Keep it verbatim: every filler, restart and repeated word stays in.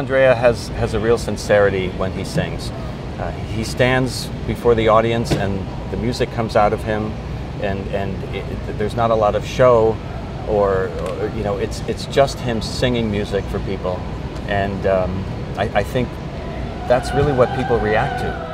Andrea has, has a real sincerity when he sings. Uh, he stands before the audience and the music comes out of him, and, and it, it, there's not a lot of show, or, or you know, it's, it's just him singing music for people. And um, I, I think that's really what people react to.